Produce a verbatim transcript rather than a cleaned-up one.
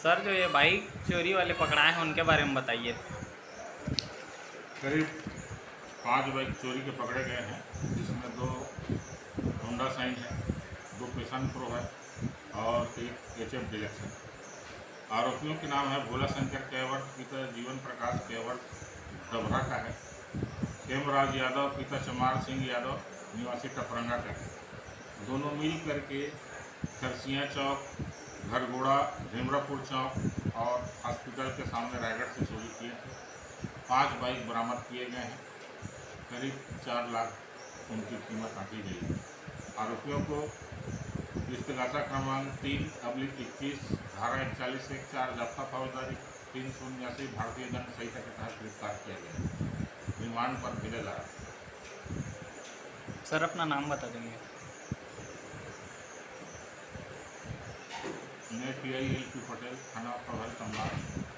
Sir जो ये bike चोरी वाले पकड़ाए हैं उनके बारे में बताइए। करीब पांच बाइक चोरी के पकड़े गए हैं, जिसमें दो होंडा साइन है, दो पैशन प्रो है और एक एच एफ डिलक्स है। आरोपियों के नाम है भोला शंकर केवट, पिता जीवन प्रकाश केवट डबरा का है। खेमराज यादव पिता चमार सिंह यादव निवासी टपरंगा का है। दोनों मिल करके खरसिया चौक, घरगोड़ा, झिमरापुर चौक और हॉस्पिटल के सामने रायगढ़ से चोरी किए थे। पांच बाइक बरामद किए गए हैं। करीब चार लाख उनकी कीमत आंकी गई है। आरोपियों को इस्तेगासा क्रमांक तीन अब्लिक इक्कीस धारा इकतालीस एक चार जब्ता फौजदारी तीन सौ उन्यासी भारतीय दंड संहिता के तहत गिरफ्तार किया गया है। रिमांड पर भेजा जा रहा है। सर अपना नाम बता देंगे। मैं P I L P Patel, थाना प्रभारी कमला।